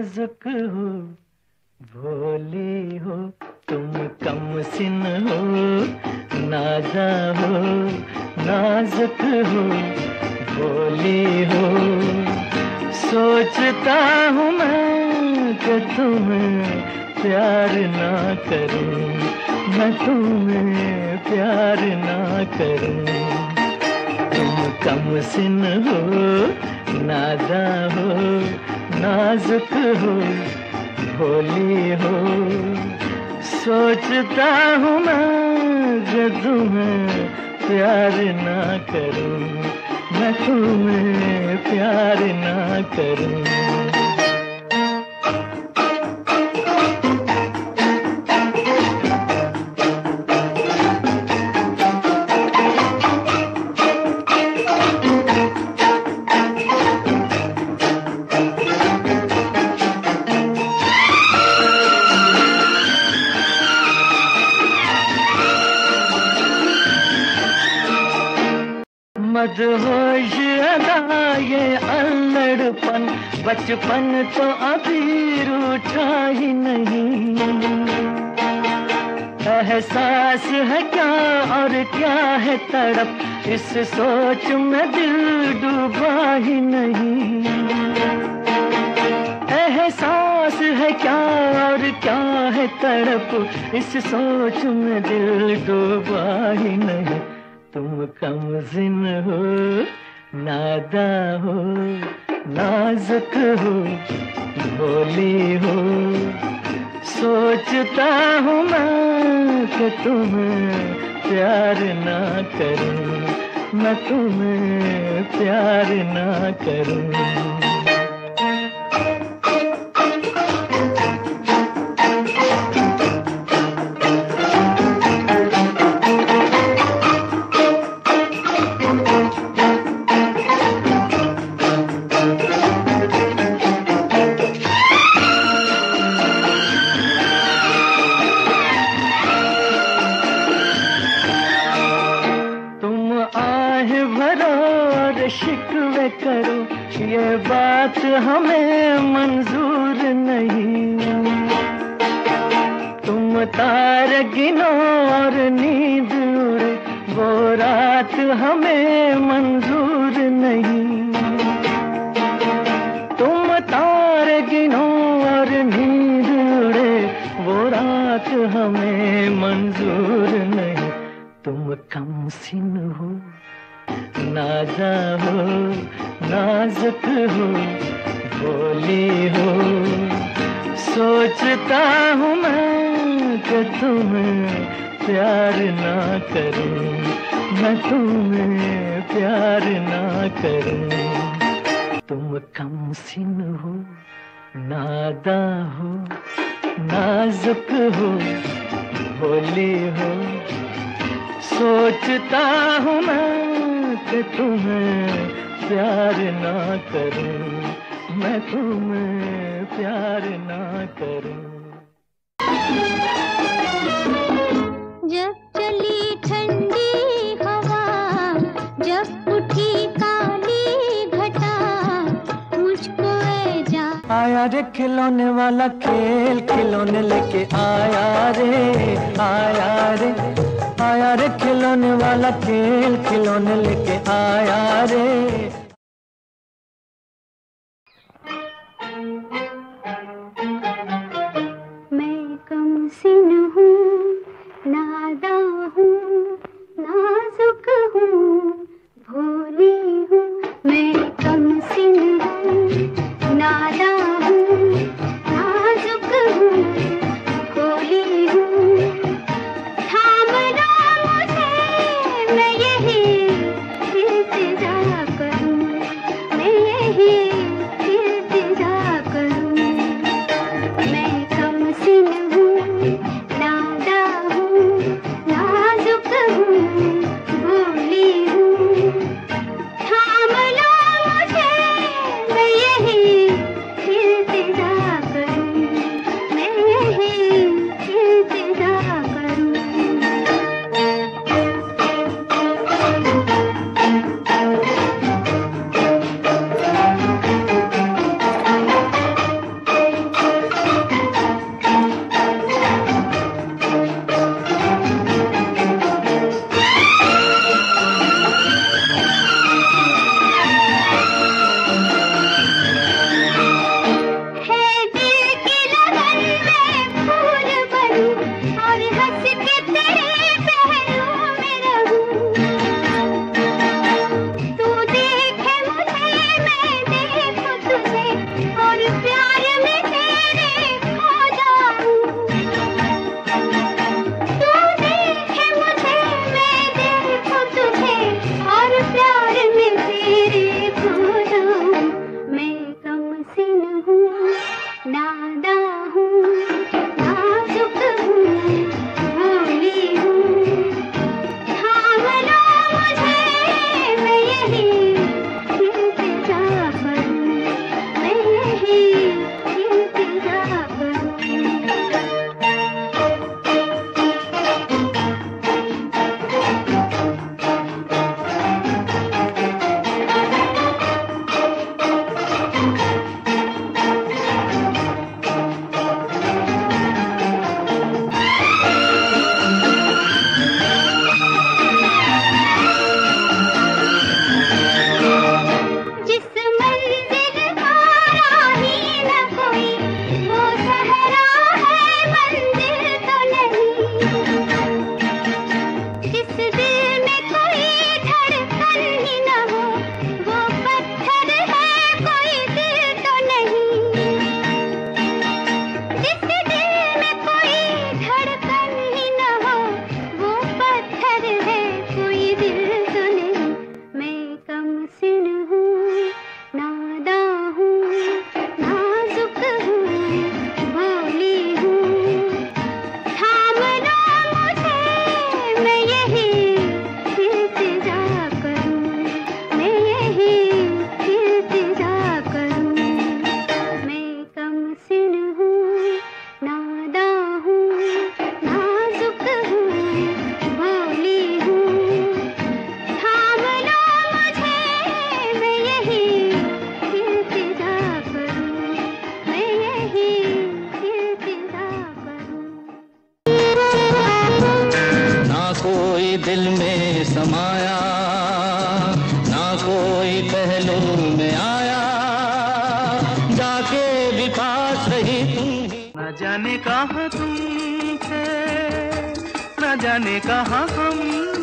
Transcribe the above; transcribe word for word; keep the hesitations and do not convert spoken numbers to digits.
नाजुक हो, भोली हो, तुम कमसिन हो, नादा हो, नाजुक हो, भोली हो। सोचता हूँ मैं कि तुम्हें प्यार ना करूं, मैं तुम्हें प्यार ना करूं। तुम कमसिन हो, नादा हो, नाजुक हो, भोली हो। सोचता हूँ मैं कि तुम्हें प्यार ना करूं, मैं तुम्हें प्यार ना करूं। मदहोश अदा ये अल्लड़पन, बचपन तो अभी रूठा ही नहीं। एहसास है क्या और क्या है तड़प, इस सोच में दिल डूबा ही नहीं। एहसास है क्या और क्या है तड़प, इस सोच में दिल डूबा ही नहीं। तुम कमसिन हो, नादा हो, नाजुक हो, भोली हो। सोचता हूँ मैं कि तुम्हें प्यार ना करूं, मैं तुम्हें प्यार ना करूं। शिकवे करो, ये बात हमें मंजूर नहीं। तुम तार गिनो और नींद उड़े, वो रात हमें मंजूर नहीं। तुम तार गिनो और नींद उड़े, वो रात हमें मंजूर नहीं। तुम कमसिन हो, नादा हो, नाजुक हो, भोली हो। सोचता हूँ मैं कि तुम्हें प्यार ना करूं, मैं तुम्हें प्यार ना करूं। तुम कमसिन हो, नादा हो, नाजुक हो, भोली हो। सोचता हूँ मैं कि तुम्हें प्यार ना करूं, मैं तुम्हें प्यार ना करूं। जब चली ठंडी हवा, जब उठी काली घटा, मुझको ऐ जा आया रे खिलौने वाला खेल, खिलौने लेके आया रे, आया रे, आया रे खिलौने वाला खेल, खिलौने लेके आया रे। मैं कमसिन हूँ, नादा हूँ, नाजुक हूँ, भोली हूँ। मैं कमसिन हूँ, नादा हूँ, नाजुक हूँ, भोली हूँ। थाम लो मुझे, मैं यही इंतजार करूँ। नादा हूँ, नाजुक हूँ, भोली हूँ, थाम लो मुझे, मैं यही इल्तिजा करूँ, मैं यही इल्तिजा करूँ। दिल में समाया, ना कोई पहलू में आया, जाके भी पास रही तुम ही। न जाने कहाँ तुम थे, न जाने कहाँ हम